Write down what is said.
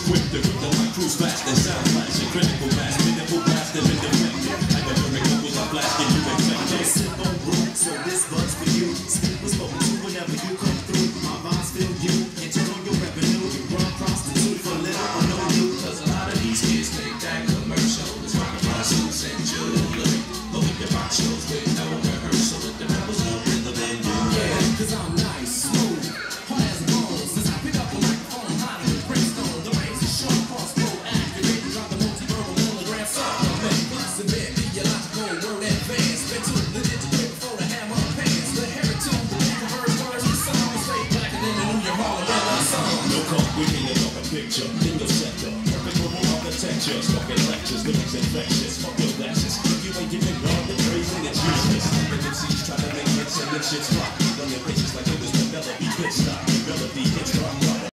quick to grip the mic, cruise fast and sound flash. A critical mass, minimal blast and independent. Like a lyric vocals are flash, can you expect it? Sip on room, so this bud's for you. Speak was spoken to whenever you come through. My vibes feel you, and turn on your revenue. You run prostitute for little or no you. Cause a lot of these kids think that commercial is rockin' lawsuits and jewelry. But we can rock shows with no rehearsal if the rebels up in the venue. Yeah, cause I'm nice, smooth, hard as bones. Since I pick up a microphone, hot as brimstone. The razor sharp, crossbow, accurate. Drop the multi-verbal milligram supplement. Plus a bit, theological, word advanced. Been to the digital before the hammer pants. The heritage, the converse words, the song. Stay blacker than the New York Harlem Renaissance. No call, we need a talking picture in your sector. Perfect for more architecture. Smoking lectures, lyrics infectious. Fuck your lashes. If you ain't giving God the praise, then it's useless. The MCs try to make hits and then shit's rock. On your face,